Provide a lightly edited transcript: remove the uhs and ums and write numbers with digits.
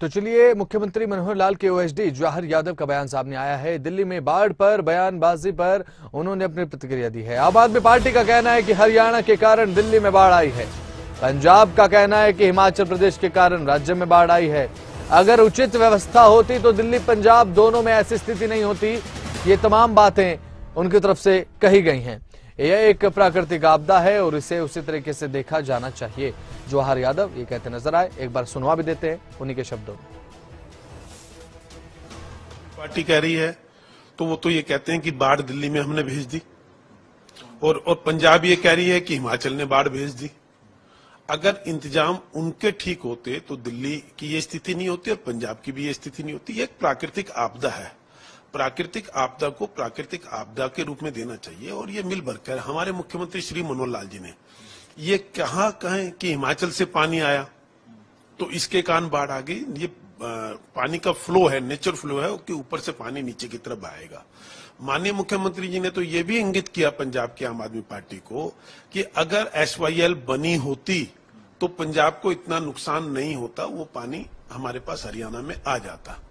तो चलिए, मुख्यमंत्री मनोहर लाल के ओएसडी जवाहर यादव का बयान सामने आया है। दिल्ली में बाढ़ पर बयानबाजी पर उन्होंने अपनी प्रतिक्रिया दी है। आम आदमी पार्टी का कहना है कि हरियाणा के कारण दिल्ली में बाढ़ आई है। पंजाब का कहना है कि हिमाचल प्रदेश के कारण राज्य में बाढ़ आई है। अगर उचित व्यवस्था होती तो दिल्ली पंजाब दोनों में ऐसी स्थिति नहीं होती। ये तमाम बातें उनकी तरफ से कही गई हैं। यह एक प्राकृतिक आपदा है और इसे उसी तरीके से देखा जाना चाहिए। जवाहर यादव ये कहते नजर आए, एक बार सुनवा भी देते हैं उन्हीं के शब्दों में। पार्टी कह रही है तो वो तो ये कहते हैं कि बाढ़ दिल्ली में हमने भेज दी, और पंजाब ये कह रही है कि हिमाचल ने बाढ़ भेज दी। अगर इंतजाम उनके ठीक होते तो दिल्ली की ये स्थिति नहीं होती और पंजाब की भी ये स्थिति नहीं होती। ये एक प्राकृतिक आपदा है। प्राकृतिक आपदा को प्राकृतिक आपदा के रूप में देना चाहिए और ये मिल भरकर हमारे मुख्यमंत्री श्री मनोहर लाल जी ने ये कहाँ कहें कि हिमाचल से पानी आया तो इसके कारण बाढ़ आ गई। ये पानी का फ्लो है, नेचुरल फ्लो है कि ऊपर से पानी नीचे की तरफ आएगा। माननीय मुख्यमंत्री जी ने तो ये भी इंगित किया पंजाब की आम आदमी पार्टी को कि अगर SYL बनी होती तो पंजाब को इतना नुकसान नहीं होता, वो पानी हमारे पास हरियाणा में आ जाता।